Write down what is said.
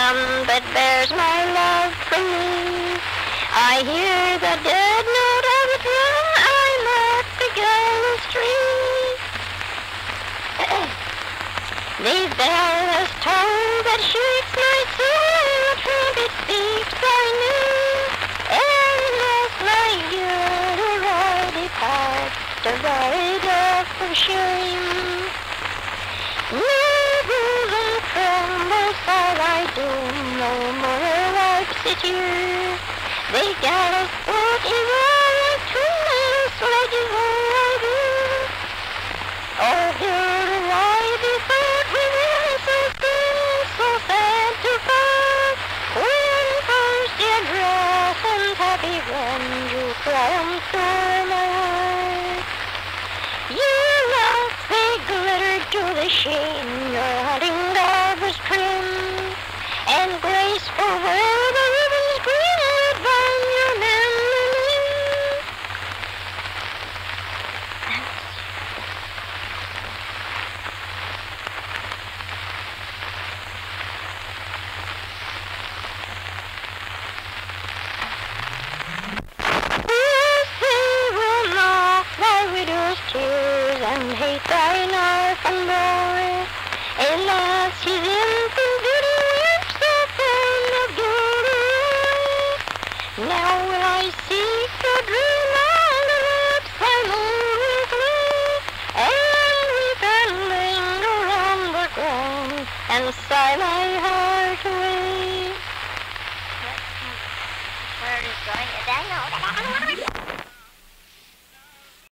none but bears my love from me. I hear the dead note of a drum, I'm at the gallows tree. The bell has tolled that shakes my soul, the trumpet speaks by noon, and as my Gilderoy departs, divide off of shame. No bosom trembles while I do, no more wipes a tear. The gallows foot is all I true, sledges all I do. Oh, Gilderoy, the thought within so thin, so sad to part. When first you dress and happy when you triumph o'er my heart. Your locks, they glittered to the sheen, your hunting garb was trim, and graceful were the ribbons green that bound your manly limb. Yes, they will mock thy widow's tears and hate thine orphan boy. Alas, his infant beauty weeps upon the Gilderoy. Now will I seek your dream on the lips thy moon will flee, and weep and linger on the ground, and sigh my heart.